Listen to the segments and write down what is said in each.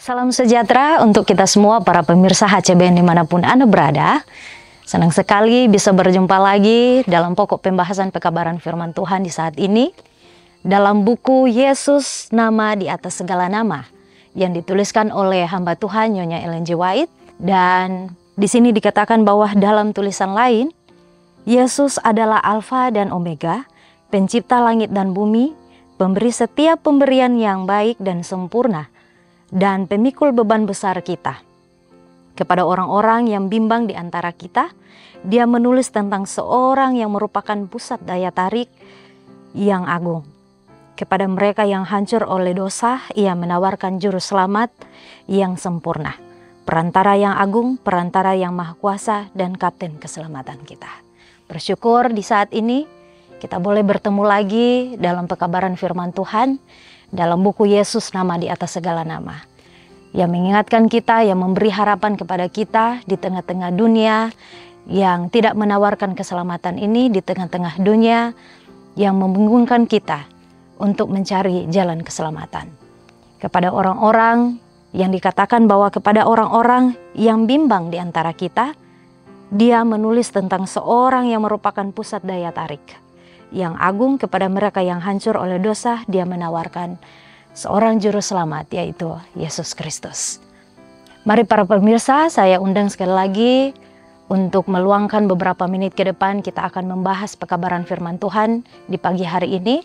Salam sejahtera untuk kita semua para pemirsa HCBN dimanapun Anda berada. Senang sekali bisa berjumpa lagi dalam pokok pembahasan pekabaran firman Tuhan di saat ini. Dalam buku Yesus Nama di Atas Segala Nama yang dituliskan oleh hamba Tuhan Nyonya Ellen G. White. Dan di sini dikatakan bahwa dalam tulisan lain, Yesus adalah Alfa dan Omega, pencipta langit dan bumi, pemberi setiap pemberian yang baik dan sempurna, dan pemikul beban besar kita. Kepada orang-orang yang bimbang di antara kita, dia menulis tentang seorang yang merupakan pusat daya tarik yang agung. Kepada mereka yang hancur oleh dosa, ia menawarkan juru selamat yang sempurna, perantara yang agung, perantara yang maha kuasa, dan kapten keselamatan kita. Bersyukur di saat ini kita boleh bertemu lagi dalam pekabaran firman Tuhan, dalam buku Yesus Nama di Atas Segala Nama, yang mengingatkan kita, yang memberi harapan kepada kita di tengah-tengah dunia yang tidak menawarkan keselamatan ini, di tengah-tengah dunia yang membingungkan kita untuk mencari jalan keselamatan. Kepada orang-orang yang dikatakan bahwa kepada orang-orang yang bimbang di antara kita, dia menulis tentang seorang yang merupakan pusat daya tarik yang agung. Kepada mereka yang hancur oleh dosa, dia menawarkan seorang juru selamat, yaitu Yesus Kristus. Mari para pemirsa, saya undang sekali lagi untuk meluangkan beberapa menit ke depan. Kita akan membahas pekabaran firman Tuhan di pagi hari ini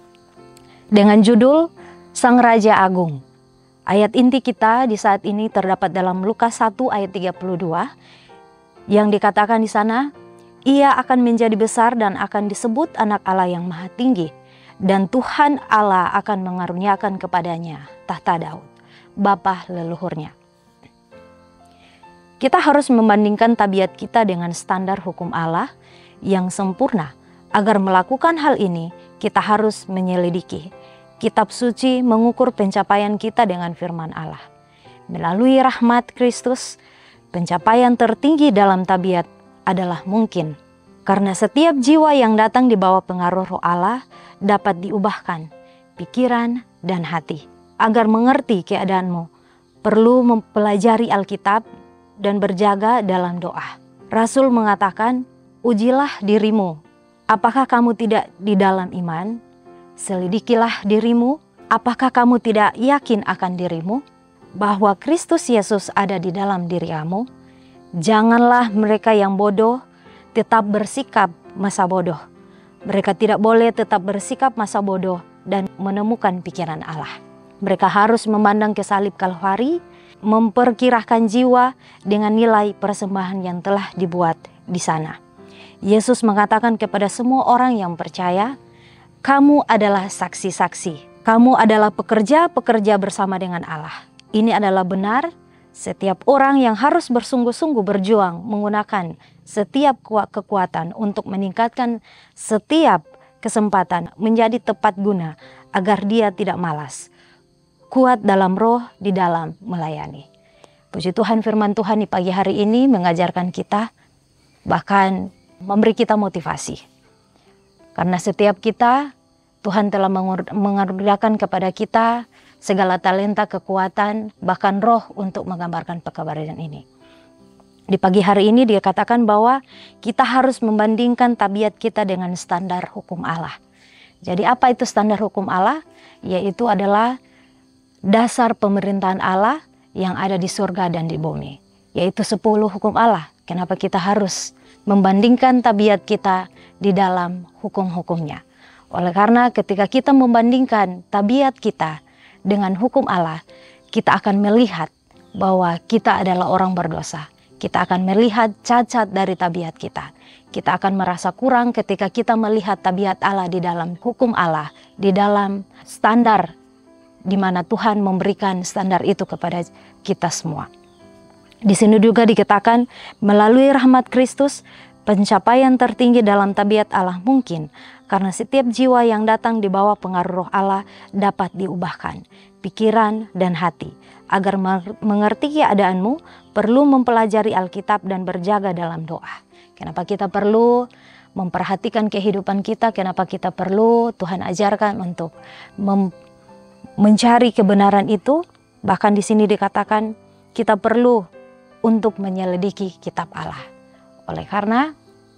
dengan judul Sang Raja Agung. Ayat inti kita di saat ini terdapat dalam Lukas 1 ayat 32 yang dikatakan di sana, ia akan menjadi besar dan akan disebut anak Allah yang maha tinggi, dan Tuhan Allah akan mengaruniakan kepadanya tahta Daud, bapa leluhurnya. Kita harus membandingkan tabiat kita dengan standar hukum Allah yang sempurna. Agar melakukan hal ini, kita harus menyelidiki kitab suci, mengukur pencapaian kita dengan firman Allah. Melalui rahmat Kristus, pencapaian tertinggi dalam tabiat adalah mungkin, karena setiap jiwa yang datang di bawah pengaruh Roh Allah dapat diubahkan pikiran dan hati. Agar mengerti keadaanmu, perlu mempelajari Alkitab dan berjaga dalam doa. Rasul mengatakan, ujilah dirimu, apakah kamu tidak di dalam iman? Selidikilah dirimu, apakah kamu tidak yakin akan dirimu bahwa Kristus Yesus ada di dalam diri kamu? Janganlah mereka yang bodoh tetap bersikap masa bodoh. Mereka tidak boleh tetap bersikap masa bodoh dan menemukan pikiran Allah. Mereka harus memandang ke salib Kalvari, memperkirakan jiwa dengan nilai persembahan yang telah dibuat di sana. Yesus mengatakan kepada semua orang yang percaya, kamu adalah saksi-saksi. Kamu adalah pekerja-pekerja bersama dengan Allah. Ini adalah benar. Setiap orang yang harus bersungguh-sungguh berjuang menggunakan setiap kekuatan untuk meningkatkan setiap kesempatan menjadi tepat guna agar dia tidak malas. Kuat dalam roh di dalam melayani. Puji Tuhan, firman Tuhan di pagi hari ini mengajarkan kita, bahkan memberi kita motivasi. Karena setiap kita, Tuhan telah mengaruniakan kepada kita segala talenta, kekuatan, bahkan roh untuk menggambarkan pekabaran ini. Di pagi hari ini dia katakan bahwa kita harus membandingkan tabiat kita dengan standar hukum Allah. Jadi apa itu standar hukum Allah? Yaitu adalah dasar pemerintahan Allah yang ada di surga dan di bumi. Yaitu 10 hukum Allah. Kenapa kita harus membandingkan tabiat kita di dalam hukum-hukumnya? Oleh karena ketika kita membandingkan tabiat kita dengan hukum Allah, kita akan melihat bahwa kita adalah orang berdosa. Kita akan melihat cacat dari tabiat kita. Kita akan merasa kurang ketika kita melihat tabiat Allah di dalam hukum Allah, di dalam standar di mana Tuhan memberikan standar itu kepada kita semua. Di sini juga dikatakan, melalui rahmat Kristus, pencapaian tertinggi dalam tabiat Allah mungkin, karena setiap jiwa yang datang di bawah pengaruh Roh Allah dapat diubahkan pikiran dan hati. Agar mengerti keadaanmu, perlu mempelajari Alkitab dan berjaga dalam doa. Kenapa kita perlu memperhatikan kehidupan kita? Kenapa kita perlu Tuhan ajarkan untuk mencari kebenaran itu? Bahkan di sini dikatakan kita perlu untuk menyelidiki kitab Allah. Oleh karena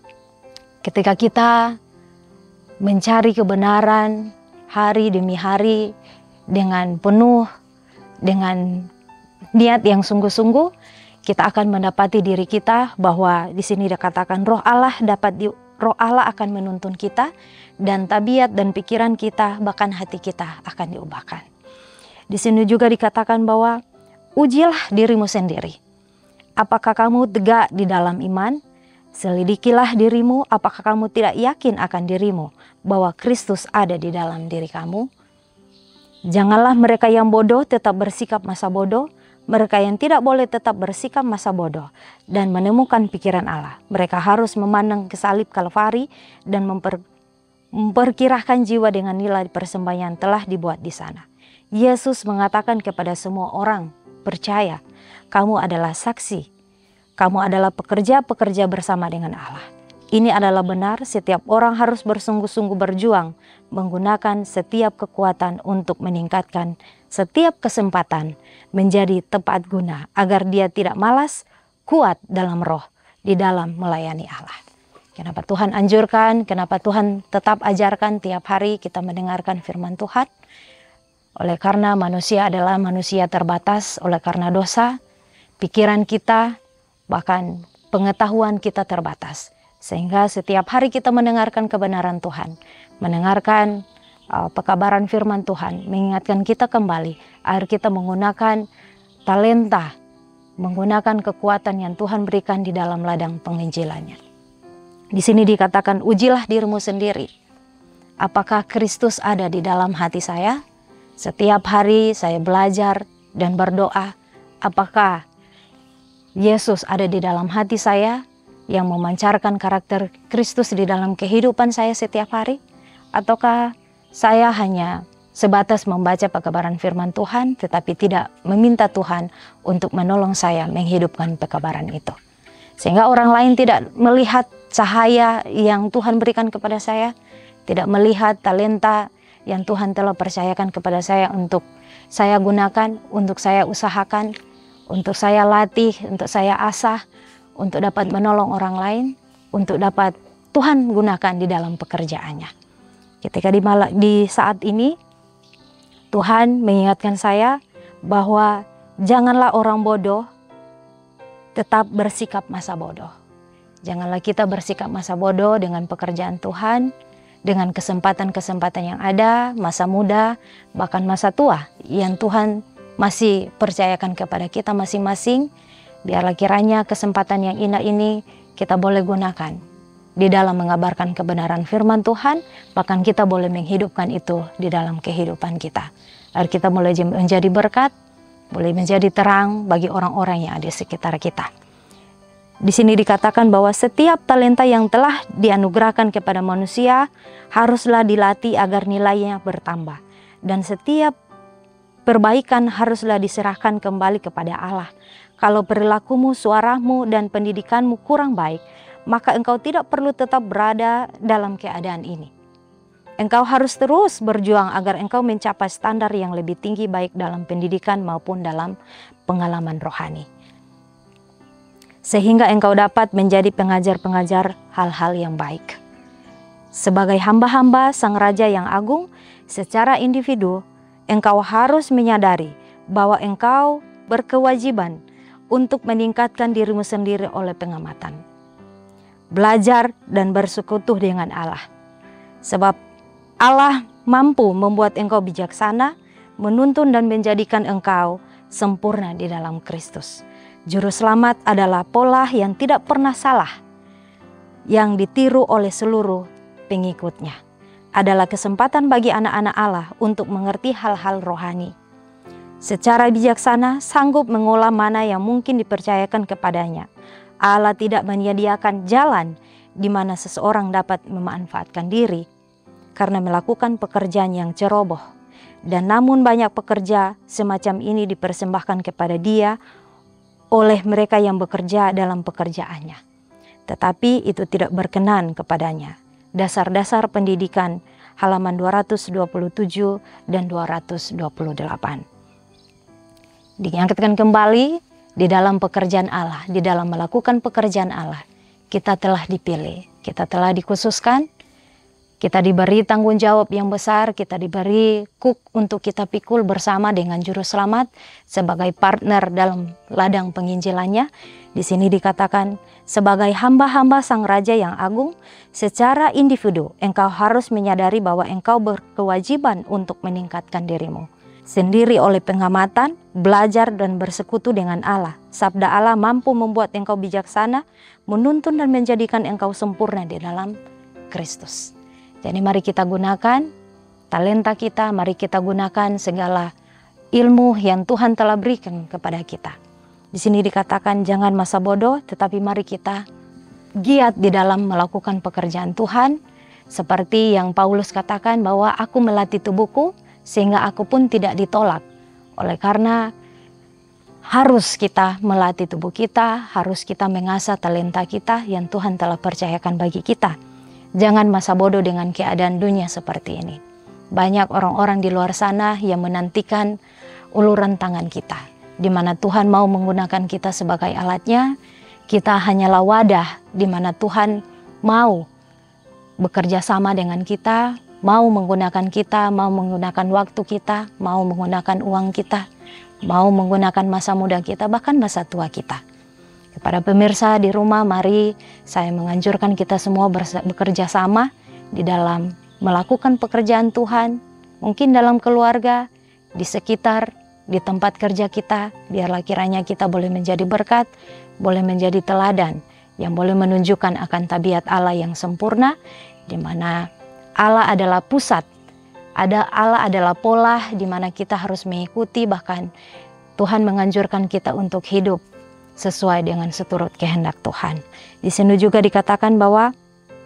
ketika kita mencari kebenaran hari demi hari dengan penuh, dengan niat yang sungguh-sungguh, kita akan mendapati diri kita bahwa di sini dikatakan Roh Allah akan menuntun kita, dan tabiat dan pikiran kita, bahkan hati kita akan diubahkan. Di sini juga dikatakan bahwa ujilah dirimu sendiri. Apakah kamu tegak di dalam iman? Selidikilah dirimu, apakah kamu tidak yakin akan dirimu bahwa Kristus ada di dalam diri kamu? Janganlah mereka yang bodoh tetap bersikap masa bodoh, mereka yang tidak boleh tetap bersikap masa bodoh dan menemukan pikiran Allah. Mereka harus memandang ke salib Kalvari dan memperkirakan jiwa dengan nilai persembahan telah dibuat di sana. Yesus mengatakan kepada semua orang percaya, kamu adalah saksi, kamu adalah pekerja-pekerja bersama dengan Allah. Ini adalah benar, setiap orang harus bersungguh-sungguh berjuang, menggunakan setiap kekuatan untuk meningkatkan setiap kesempatan menjadi tepat guna, agar dia tidak malas, kuat dalam roh, di dalam melayani Allah. Kenapa Tuhan anjurkan, kenapa Tuhan tetap ajarkan tiap hari kita mendengarkan firman Tuhan? Oleh karena manusia adalah manusia terbatas, oleh karena dosa, pikiran kita, bahkan pengetahuan kita terbatas. Sehingga setiap hari kita mendengarkan kebenaran Tuhan, mendengarkan pekabaran firman Tuhan, mengingatkan kita kembali agar kita menggunakan talenta, menggunakan kekuatan yang Tuhan berikan di dalam ladang penginjilannya. Di sini dikatakan, ujilah dirimu sendiri. Apakah Kristus ada di dalam hati saya? Setiap hari saya belajar dan berdoa, apakah Yesus ada di dalam hati saya yang memancarkan karakter Kristus di dalam kehidupan saya setiap hari? Ataukah saya hanya sebatas membaca pekabaran firman Tuhan tetapi tidak meminta Tuhan untuk menolong saya menghidupkan pekabaran itu? Sehingga orang lain tidak melihat cahaya yang Tuhan berikan kepada saya, tidak melihat talenta yang Tuhan telah percayakan kepada saya untuk saya gunakan, untuk saya usahakan, untuk saya latih, untuk saya asah, untuk dapat menolong orang lain, untuk dapat Tuhan gunakan di dalam pekerjaannya. Ketika di saat ini, Tuhan mengingatkan saya bahwa janganlah orang bodoh tetap bersikap masa bodoh. Janganlah kita bersikap masa bodoh dengan pekerjaan Tuhan, dengan kesempatan-kesempatan yang ada, masa muda, bahkan masa tua yang Tuhan masih percayakan kepada kita masing-masing. Biarlah kiranya kesempatan yang indah ini kita boleh gunakan di dalam mengabarkan kebenaran firman Tuhan, bahkan kita boleh menghidupkan itu di dalam kehidupan kita. Agar kita boleh menjadi berkat, boleh menjadi terang bagi orang-orang yang ada di sekitar kita. Di sini dikatakan bahwa setiap talenta yang telah dianugerahkan kepada manusia haruslah dilatih agar nilainya bertambah. Dan setiap perbaikan haruslah diserahkan kembali kepada Allah. Kalau perilakumu, suaramu, dan pendidikanmu kurang baik, maka engkau tidak perlu tetap berada dalam keadaan ini. Engkau harus terus berjuang agar engkau mencapai standar yang lebih tinggi baik dalam pendidikan maupun dalam pengalaman rohani. Sehingga engkau dapat menjadi pengajar-pengajar hal-hal yang baik. Sebagai hamba-hamba Sang Raja yang agung, secara individu, engkau harus menyadari bahwa engkau berkewajiban untuk meningkatkan dirimu sendiri oleh pengamatan. Belajar dan bersekutu dengan Allah. Sebab Allah mampu membuat engkau bijaksana, menuntun dan menjadikan engkau sempurna di dalam Kristus. Juru selamat adalah pola yang tidak pernah salah, yang ditiru oleh seluruh pengikutnya. Adalah kesempatan bagi anak-anak Allah untuk mengerti hal-hal rohani. Secara bijaksana sanggup mengolah mana yang mungkin dipercayakan kepadanya. Allah tidak menyediakan jalan di mana seseorang dapat memanfaatkan diri karena melakukan pekerjaan yang ceroboh. Dan namun banyak pekerja semacam ini dipersembahkan kepada dia oleh mereka yang bekerja dalam pekerjaannya. Tetapi itu tidak berkenan kepadanya. Dasar-dasar pendidikan halaman 227 dan 228. diangkatkan kembali di dalam pekerjaan Allah, di dalam melakukan pekerjaan Allah. Kita telah dipilih, kita telah dikhususkan, kita diberi tanggung jawab yang besar, kita diberi kuk untuk kita pikul bersama dengan Juru Selamat sebagai partner dalam ladang penginjilannya. Di sini dikatakan, sebagai hamba-hamba Sang Raja yang agung, secara individu engkau harus menyadari bahwa engkau berkewajiban untuk meningkatkan dirimu sendiri oleh pengamatan, belajar dan bersekutu dengan Allah. Sabda Allah mampu membuat engkau bijaksana, menuntun dan menjadikan engkau sempurna di dalam Kristus. Jadi mari kita gunakan talenta kita, mari kita gunakan segala ilmu yang Tuhan telah berikan kepada kita. Di sini dikatakan jangan masa bodoh, tetapi mari kita giat di dalam melakukan pekerjaan Tuhan. Seperti yang Paulus katakan bahwa aku melatih tubuhku sehingga aku pun tidak ditolak. Oleh karena harus kita melatih tubuh kita, harus kita mengasah talenta kita yang Tuhan telah percayakan bagi kita. Jangan masa bodoh dengan keadaan dunia seperti ini. Banyak orang-orang di luar sana yang menantikan uluran tangan kita, di mana Tuhan mau menggunakan kita sebagai alatnya. Kita hanyalah wadah di mana Tuhan mau bekerja sama dengan kita, mau menggunakan kita, mau menggunakan waktu kita, mau menggunakan uang kita, mau menggunakan masa muda kita, bahkan masa tua kita. Kepada pemirsa di rumah, mari saya menganjurkan kita semua bekerja sama di dalam melakukan pekerjaan Tuhan, mungkin dalam keluarga, di sekitar, di tempat kerja kita. Biarlah kiranya kita boleh menjadi berkat, boleh menjadi teladan yang boleh menunjukkan akan tabiat Allah yang sempurna, di mana Allah adalah pusat, Allah adalah pola di mana kita harus mengikuti, bahkan Tuhan menganjurkan kita untuk hidup sesuai dengan seturut kehendak Tuhan. Di sini juga dikatakan bahwa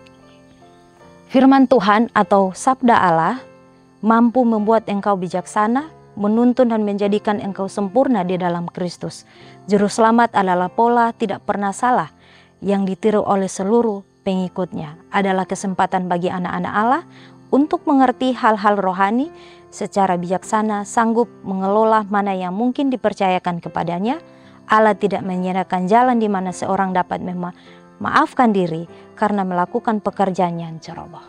firman Tuhan atau sabda Allah mampu membuat engkau bijaksana, menuntun dan menjadikan engkau sempurna di dalam Kristus. Juru Selamat adalah pola tidak pernah salah yang ditiru oleh seluruh pengikutnya. Adalah kesempatan bagi anak-anak Allah untuk mengerti hal-hal rohani secara bijaksana, sanggup mengelola mana yang mungkin dipercayakan kepadanya. Allah tidak menyediakan jalan di mana seorang dapat memaafkan diri karena melakukan pekerjaan yang ceroboh.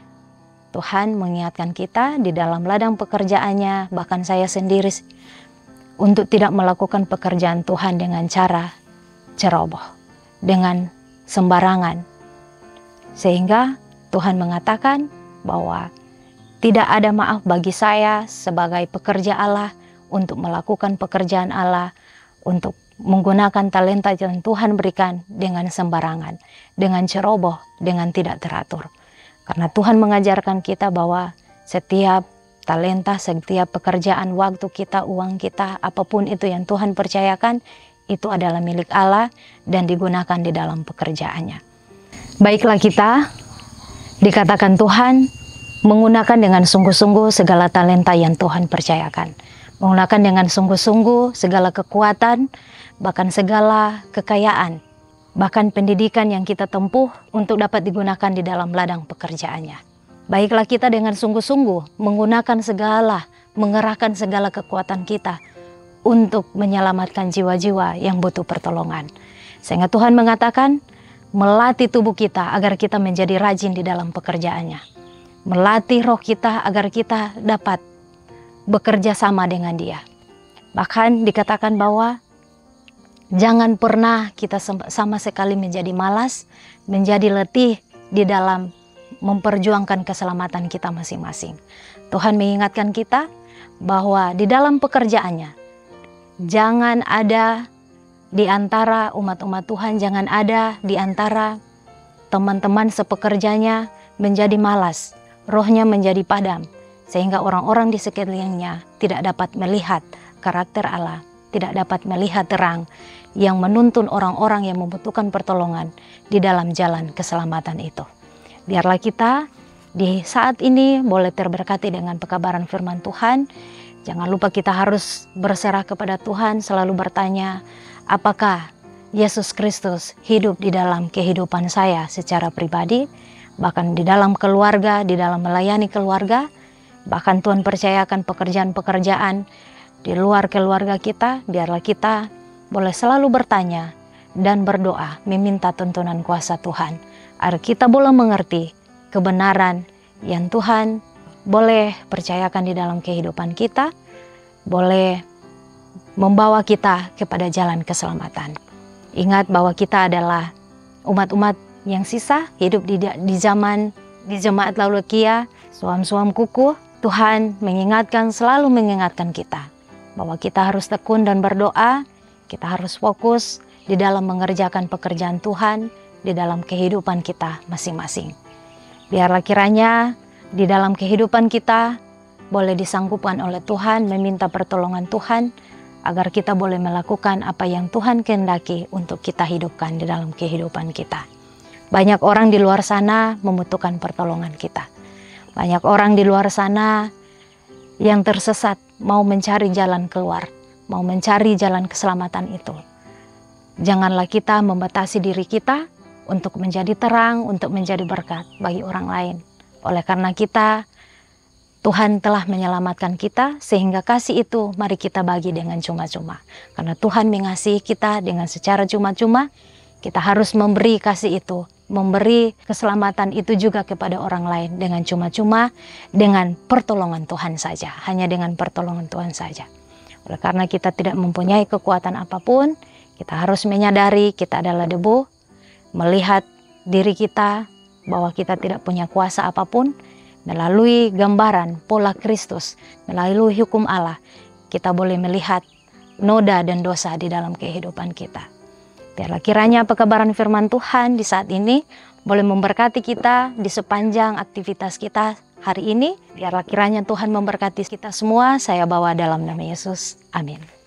Tuhan mengingatkan kita di dalam ladang pekerjaannya, bahkan saya sendiri, untuk tidak melakukan pekerjaan Tuhan dengan cara ceroboh, dengan sembarangan. Sehingga Tuhan mengatakan bahwa tidak ada maaf bagi saya sebagai pekerja Allah untuk melakukan pekerjaan Allah, untuk menggunakan talenta yang Tuhan berikan dengan sembarangan, dengan ceroboh, dengan tidak teratur. Karena Tuhan mengajarkan kita bahwa setiap talenta, setiap pekerjaan, waktu kita, uang kita, apapun itu yang Tuhan percayakan, itu adalah milik Allah dan digunakan di dalam pekerjaannya. Baiklah kita, dikatakan Tuhan menggunakan dengan sungguh-sungguh segala talenta yang Tuhan percayakan. Menggunakan dengan sungguh-sungguh segala kekuatan, bahkan segala kekayaan, bahkan pendidikan yang kita tempuh untuk dapat digunakan di dalam ladang pekerjaannya. Baiklah kita dengan sungguh-sungguh menggunakan segala, mengerahkan segala kekuatan kita untuk menyelamatkan jiwa-jiwa yang butuh pertolongan. Sehingga Tuhan mengatakan, melatih tubuh kita agar kita menjadi rajin di dalam pekerjaannya. Melatih roh kita agar kita dapat bekerja sama dengan Dia. Bahkan dikatakan bahwa jangan pernah kita sama sekali menjadi malas, menjadi letih di dalam memperjuangkan keselamatan kita masing-masing. Tuhan mengingatkan kita bahwa di dalam pekerjaannya, jangan ada di antara umat-umat Tuhan, jangan ada di antara teman-teman sepekerjanya menjadi malas, rohnya menjadi padam, sehingga orang-orang di sekelilingnya tidak dapat melihat karakter Allah, tidak dapat melihat terang yang menuntun orang-orang yang membutuhkan pertolongan di dalam jalan keselamatan itu. Biarlah kita di saat ini boleh terberkati dengan pekabaran firman Tuhan. Jangan lupa kita harus berserah kepada Tuhan, selalu bertanya, apakah Yesus Kristus hidup di dalam kehidupan saya secara pribadi, bahkan di dalam keluarga, di dalam melayani keluarga. Bahkan Tuhan percayakan pekerjaan-pekerjaan di luar keluarga kita, biarlah kita boleh selalu bertanya dan berdoa, meminta tuntunan kuasa Tuhan, agar kita boleh mengerti kebenaran yang Tuhan boleh percayakan di dalam kehidupan kita, boleh membawa kita kepada jalan keselamatan. Ingat bahwa kita adalah umat-umat yang sisa, hidup di zaman di jemaat Laodikia, suam-suam kuku. Tuhan selalu mengingatkan kita bahwa kita harus tekun dan berdoa, kita harus fokus di dalam mengerjakan pekerjaan Tuhan di dalam kehidupan kita masing-masing. Biarlah kiranya di dalam kehidupan kita boleh disanggupkan oleh Tuhan, meminta pertolongan Tuhan, agar kita boleh melakukan apa yang Tuhan kehendaki untuk kita hidupkan di dalam kehidupan kita. Banyak orang di luar sana membutuhkan pertolongan kita. Banyak orang di luar sana yang tersesat, mau mencari jalan keluar, mau mencari jalan keselamatan itu. Janganlah kita membatasi diri kita untuk menjadi terang, untuk menjadi berkat bagi orang lain. Oleh karena Tuhan telah menyelamatkan kita, sehingga kasih itu mari kita bagi dengan cuma-cuma. Karena Tuhan mengasihi kita dengan secara cuma-cuma, kita harus memberi kasih itu, memberi keselamatan itu juga kepada orang lain dengan cuma-cuma, dengan pertolongan Tuhan saja, hanya dengan pertolongan Tuhan saja. Oleh karena kita tidak mempunyai kekuatan apapun, kita harus menyadari kita adalah debu, melihat diri kita bahwa kita tidak punya kuasa apapun. Melalui gambaran pola Kristus, melalui hukum Allah, kita boleh melihat noda dan dosa di dalam kehidupan kita. Biarlah kiranya pekabaran firman Tuhan di saat ini boleh memberkati kita di sepanjang aktivitas kita hari ini. Biarlah kiranya Tuhan memberkati kita semua. Saya bawa dalam nama Yesus. Amin.